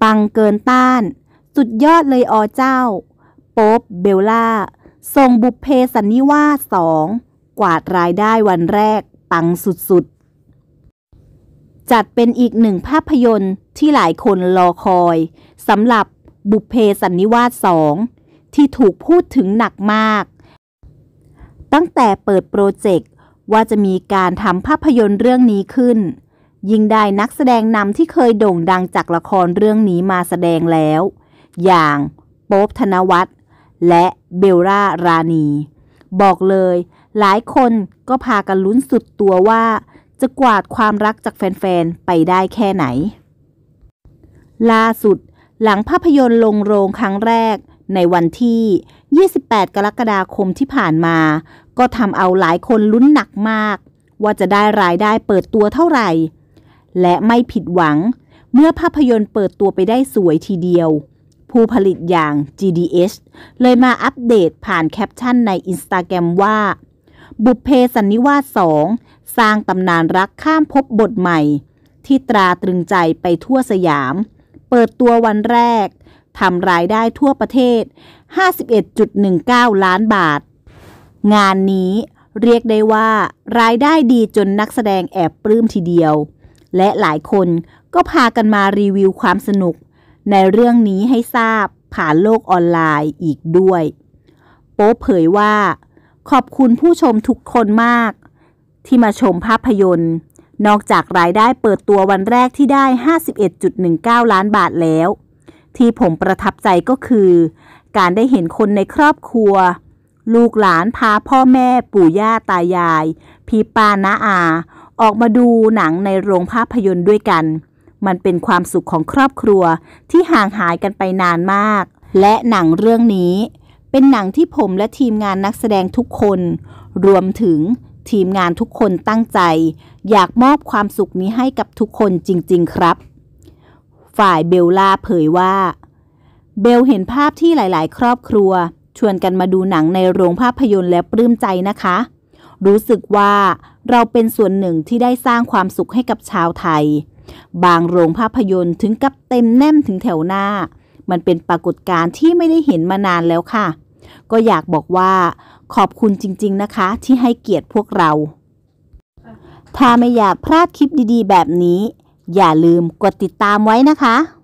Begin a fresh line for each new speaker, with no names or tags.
ปังเกินต้านสุดยอดเลยเจ้าโป๊ปเบลล่าส่งบุพเพสันนิวาส2กวาดรายได้วันแรกปังสุดๆจัดเป็นอีกหนึ่งภาพยนตร์ที่หลายคนรอคอยสำหรับบุพเพสันนิวาส2ที่ถูกพูดถึงหนักมากตั้งแต่เปิดโปรเจกต์ว่าจะมีการทำภาพยนตร์เรื่องนี้ขึ้นยิ่งได้นักแสดงนำที่เคยโด่งดังจากละครเรื่องนี้มาแสดงแล้วอย่างโป๊ปธนวัฒน์และเบลล่ารานีบอกเลยหลายคนก็พากันลุ้นสุดตัวว่าจะกวาดความรักจากแฟนๆไปได้แค่ไหนล่าสุดหลังภาพยนตร์ลงโรงครั้งแรกในวันที่28กรกฎาคมที่ผ่านมาก็ทำเอาหลายคนลุ้นหนักมากว่าจะได้รายได้เปิดตัวเท่าไหร่และไม่ผิดหวังเมื่อภาพยนตร์เปิดตัวไปได้สวยทีเดียวผู้ผลิตอย่าง GDH เลยมาอัปเดตผ่านแคปชั่นใน Instagram ว่าบุพเพสันนิวาส2สร้างตำนานรักข้ามภพบทใหม่ที่ตราตรึงใจไปทั่วสยามเปิดตัววันแรกทำรายได้ทั่วประเทศ 51.19 ล้านบาทงานนี้เรียกได้ว่ารายได้ดีจนนักแสดงแอบปลื้มทีเดียวและหลายคนก็พากันมารีวิวความสนุกในเรื่องนี้ให้ทราบผ่านโลกออนไลน์อีกด้วยโป๊ปเผยว่าขอบคุณผู้ชมทุกคนมากที่มาชมภาพยนตร์นอกจากรายได้เปิดตัววันแรกที่ได้ 51.19 ล้านบาทแล้วที่ผมประทับใจก็คือการได้เห็นคนในครอบครัวลูกหลานพาพ่อแม่ปู่ย่าตายายพี่ป้าน้าอาออกมาดูหนังในโรงภาพยนตร์ด้วยกันมันเป็นความสุขของครอบครัวที่ห่างหายกันไปนานมากและหนังเรื่องนี้เป็นหนังที่ผมและทีมงานนักแสดงทุกคนรวมถึงทีมงานทุกคนตั้งใจอยากมอบความสุขนี้ให้กับทุกคนจริงๆครับฝ่ายเบลล่าเผยว่าเบลเห็นภาพที่หลายๆครอบครัวชวนกันมาดูหนังในโรงภาพยนตร์และปลื้มใจนะคะรู้สึกว่าเราเป็นส่วนหนึ่งที่ได้สร้างความสุขให้กับชาวไทยบางโรงภาพยนตร์ถึงกับเต็มแน่นถึงแถวหน้ามันเป็นปรากฏการณ์ที่ไม่ได้เห็นมานานแล้วค่ะก็อยากบอกว่าขอบคุณจริงๆนะคะที่ให้เกียรติพวกเราถ้าไม่อยากพลาดคลิปดีๆแบบนี้อย่าลืมกดติดตามไว้นะคะ